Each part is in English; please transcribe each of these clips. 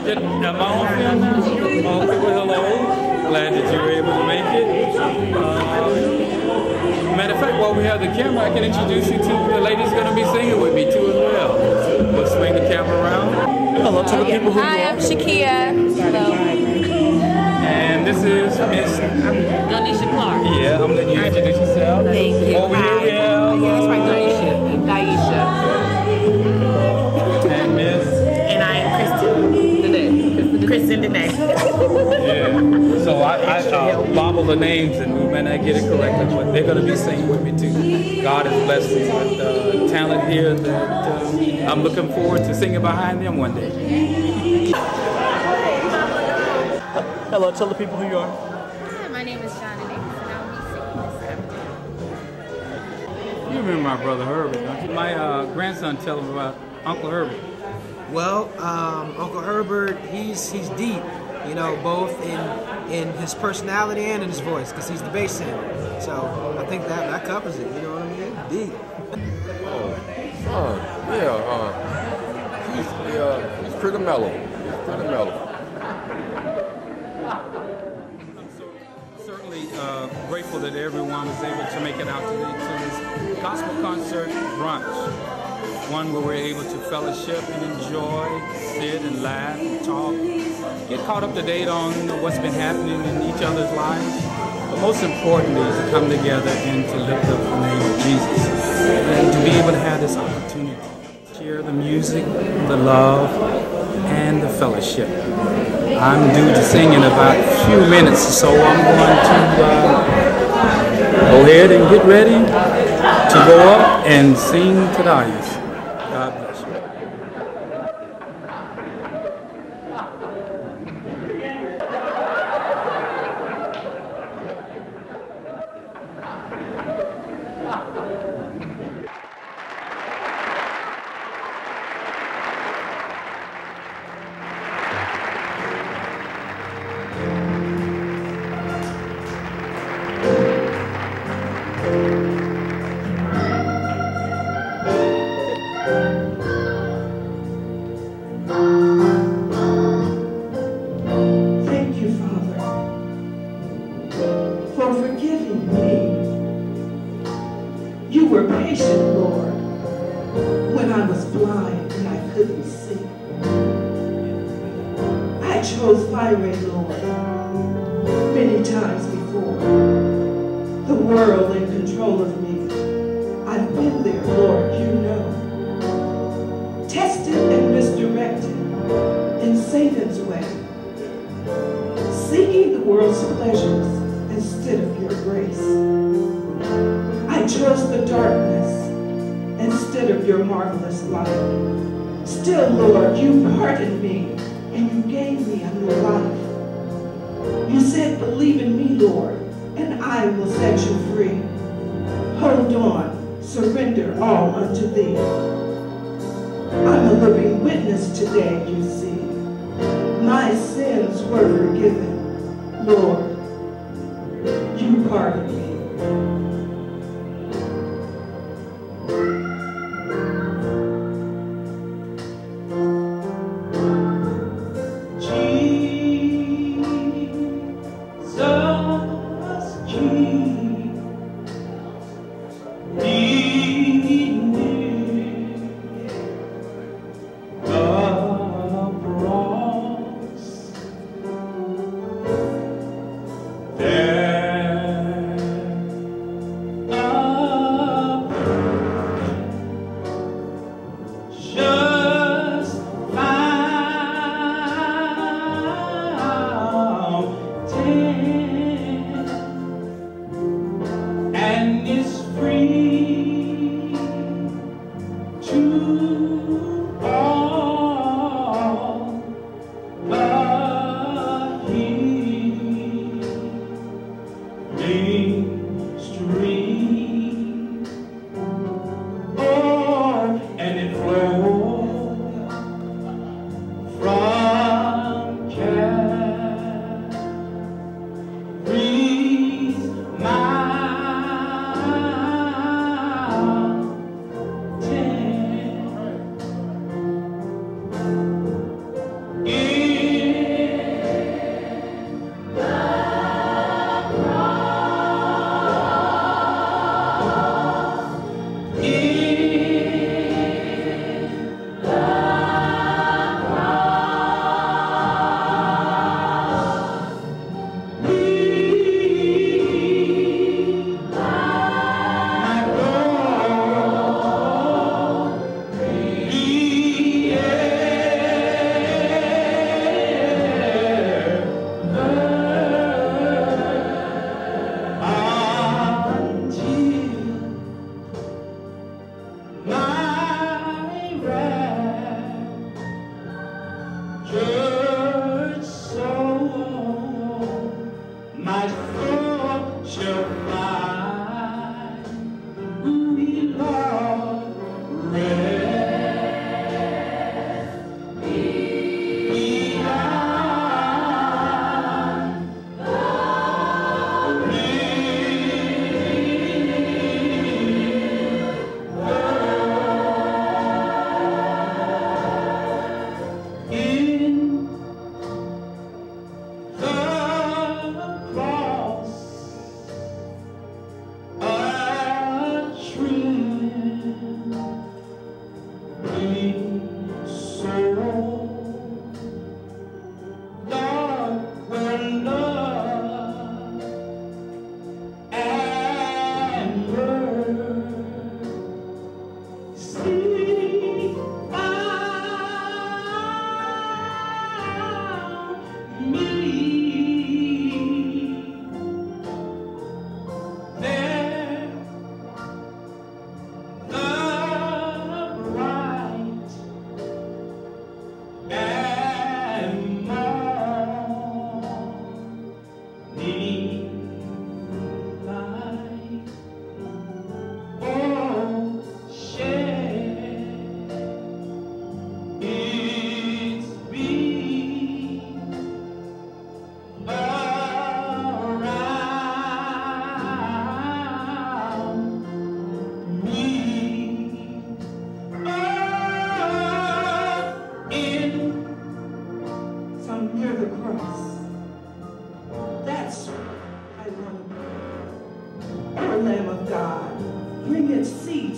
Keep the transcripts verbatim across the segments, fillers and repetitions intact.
Get, am I on film now? Okay, well, hello. Glad that you were able to make it. Uh, matter of fact, while we have the camera, I can introduce you to the lady's going to be singing with me too as well. We'll swing the camera around. Hello to the people who Hi, I'm Shakia. Hello. And this is Miss Donisha Clark. Yeah, I'm letting you introduce yourself. Thank you. Over here we have. Yeah, that's right, Donisha. Daisha. And Miss. And I am Kristen Dene. Kristen Dene. Yeah. So I, I uh, bobble the names and we may not get it correctly, but they're going to be singing with me too. God has blessed me with uh, talent here that uh, I'm looking forward to singing behind them one day. Hello, tell the people who you are. Hi, my name is John and I'll be singing this afternoon. You remember my brother Herbert, don't you? My uh, grandson tell him about Uncle Herbert. Well, um, Uncle Herbert, he's he's deep, you know, both in in his personality and in his voice, because he's the bass singer. So I think that that covers it. You know what I mean? Deep. Oh, uh, yeah. Uh, he's uh, he's pretty mellow. He's pretty mellow. Certainly uh, grateful that everyone was able to make it out today to this gospel concert brunch. One where we're able to fellowship and enjoy, sit and laugh and talk, get caught up to date on what's been happening in each other's lives. But most importantly is to come together and to lift up the name of Jesus. And to be able to have this opportunity to share the music, the love, and the fellowship. I'm due to sing in about a few minutes, so I'm going to uh, go ahead and get ready to go up and sing to the audience. God bless you. You were patient, Lord, when I was blind and I couldn't see. I chose fire, Lord, many times before. The world in control of me. I've been there, Lord, you know. Tested and misdirected in Satan's way. Seeking the world's pleasures instead of your grace. I chose the darkness instead of your marvelous light. Still, Lord, you pardoned me and you gave me a new life. You said, believe in me, Lord, and I will set you free. Hold on, surrender all unto thee. I'm a living witness today, you see. My sins were forgiven. Lord, you pardoned me. There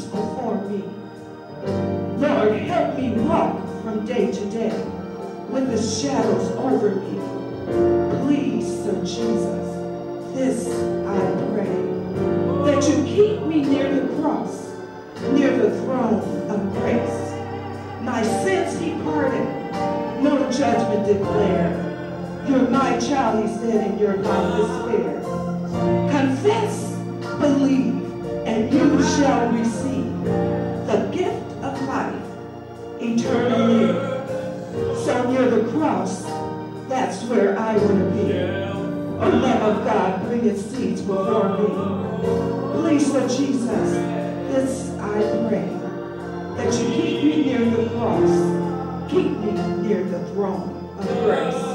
before me. Lord, help me walk from day to day with the shadows over me. Please, Sir Jesus, this I pray, that you keep me near the cross, near the throne of grace. My sins he pardoned, no judgment declared. You're my child, he said, and your life is fair. Confess, believe, and you shall receive the gift of life, eternally. So near the cross, that's where I want to be. Oh, love of God, bring its seats before me. Please, Lord Jesus, this I pray, that you keep me near the cross, keep me near the throne of grace.